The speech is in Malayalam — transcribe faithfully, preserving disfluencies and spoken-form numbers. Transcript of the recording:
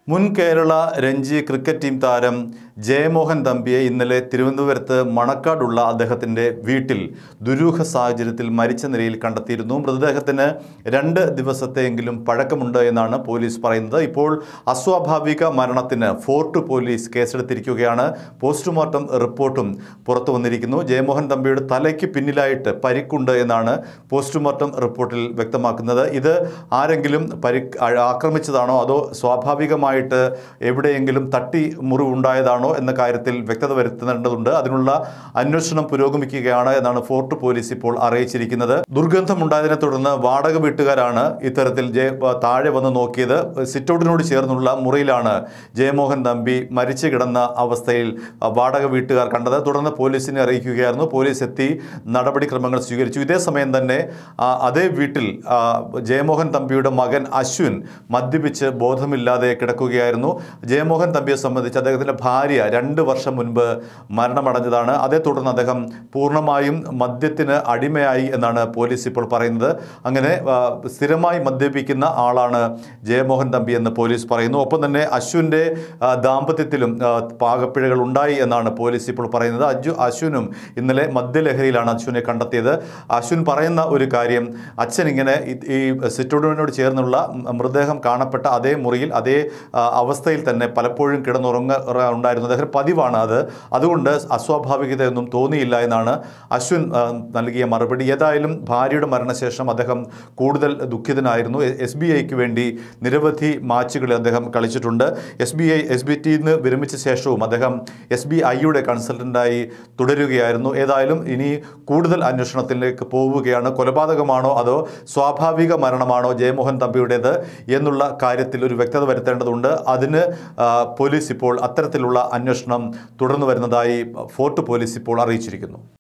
മുൻ കേരള രഞ്ജി ക്രിക്കറ്റ് ടീം താരം ജയമോഹൻ തമ്പിയെ ഇന്നലെ തിരുവനന്തപുരത്ത് മണക്കാടുള്ള അദ്ദേഹത്തിൻ്റെ വീട്ടിൽ ദുരൂഹ സാഹചര്യത്തിൽ മരിച്ച നിലയിൽ കണ്ടെത്തിയിരുന്നു. മൃതദേഹത്തിന് രണ്ട് ദിവസത്തെയെങ്കിലും പഴക്കമുണ്ട് എന്നാണ് പോലീസ് പറയുന്നത്. ഇപ്പോൾ അസ്വാഭാവിക മരണത്തിന് ഫോർട്ട് പോലീസ് കേസെടുത്തിരിക്കുകയാണ്. പോസ്റ്റ്മോർട്ടം റിപ്പോർട്ടും പുറത്തു വന്നിരിക്കുന്നു. ജയമോഹൻ തമ്പിയുടെ തലയ്ക്ക് പിന്നിലായിട്ട് പരിക്കുണ്ട് എന്നാണ് പോസ്റ്റ്മോർട്ടം റിപ്പോർട്ടിൽ വ്യക്തമാക്കുന്നത്. ഇത് ആരെങ്കിലും പരി ആക്രമിച്ചതാണോ അതോ സ്വാഭാവികമായി എവിടെയെങ്കിലും തട്ടി മുറിവുണ്ടായതാണോ എന്ന കാര്യത്തിൽ വ്യക്തത വരുത്തേണ്ടതുണ്ട്. അതിനുള്ള അന്വേഷണം പുരോഗമിക്കുകയാണ് എന്നാണ് ഫോർട്ട് പോലീസ് ഇപ്പോൾ അറിയിച്ചിരിക്കുന്നത്. ദുർഗന്ധമുണ്ടായതിനെ തുടർന്ന് വാടക വീട്ടുകാരാണ് ഇത്തരത്തിൽ താഴെ വന്ന് നോക്കിയത്. സിറ്റൗട്ടിനോട് ചേർന്നുള്ള മുറിയിലാണ് ജയമോഹൻ തമ്പി മരിച്ചു കിടന്ന അവസ്ഥയിൽ വാടക വീട്ടുകാർ കണ്ടത്. തുടർന്ന് പോലീസിനെ അറിയിക്കുകയായിരുന്നു. പോലീസ് എത്തി നടപടിക്രമങ്ങൾ സ്വീകരിച്ചു. ഇതേ സമയം തന്നെ അതേ വീട്ടിൽ ജയമോഹൻ തമ്പിയുടെ മകൻ അശ്വിൻ മദ്യപിച്ച് ബോധമില്ലാതെ കിടക്കുക ായിരുന്നു ജയമോഹൻ തമ്പിയെ സംബന്ധിച്ച് അദ്ദേഹത്തിൻ്റെ ഭാര്യ രണ്ട് വർഷം മുൻപ് മരണമടഞ്ഞതാണ്. അതേ തുടർന്ന് അദ്ദേഹം പൂർണ്ണമായും മദ്യത്തിന് അടിമയായി എന്നാണ് പോലീസ് ഇപ്പോൾ പറയുന്നത്. അങ്ങനെ സ്ഥിരമായി മദ്യപിക്കുന്ന ആളാണ് ജയമോഹൻ തമ്പി എന്ന് പോലീസ് പറയുന്നു. ഒപ്പം തന്നെ അശ്വിൻ്റെ ദാമ്പത്യത്തിലും പാകപ്പിഴകൾ ഉണ്ടായി എന്നാണ് പോലീസ് ഇപ്പോൾ പറയുന്നത്. അജു അശ്വിനും ഇന്നലെ മദ്യലഹരിയിലാണ് അശ്വിനെ കണ്ടെത്തിയത്. അശ്വിൻ പറയുന്ന ഒരു കാര്യം, അച്ഛൻ ഇങ്ങനെ ഈ സിറ്റൗട്ടിനോട് ചേർന്നുള്ള മൃതദേഹം കാണപ്പെട്ട അതേ മുറിയിൽ അതേ അവസ്ഥയിൽ തന്നെ പലപ്പോഴും കിടന്നുറങ്ങ ഉണ്ടായിരുന്നു. അദ്ദേഹം പതിവാണ് അത്. അതുകൊണ്ട് അസ്വാഭാവികതയൊന്നും തോന്നിയില്ല എന്നാണ് അശ്വിൻ നൽകിയ മറുപടി. ഏതായാലും ഭാര്യയുടെ മരണശേഷം അദ്ദേഹം കൂടുതൽ ദുഃഖിതനായിരുന്നു. എസ് ബി ഐക്ക് വേണ്ടി നിരവധി മാച്ചുകളിൽ അദ്ദേഹം കളിച്ചിട്ടുണ്ട്. S B I S B ടിയിൽ നിന്ന് വിരമിച്ച ശേഷവും അദ്ദേഹം എസ് ബി ഐയുടെ കൺസൾട്ടൻ്റായി തുടരുകയായിരുന്നു. ഏതായാലും ഇനി കൂടുതൽ അന്വേഷണത്തിലേക്ക് പോവുകയാണ്. കൊലപാതകമാണോ അതോ സ്വാഭാവിക മരണമാണോ ജയമോഹൻ തമ്പിയുടേത് എന്നുള്ള കാര്യത്തിൽ ഒരു വ്യക്തത വരുത്തേണ്ടതുണ്ട്. അതിന് പോലീസ് ഇപ്പോൾ അത്തരത്തിലുള്ള അന്വേഷണം തുടർന്നു വരുന്നതായി ഫോർട്ട് പോലീസ് ഇപ്പോൾ അറിയിച്ചിരിക്കുന്നു.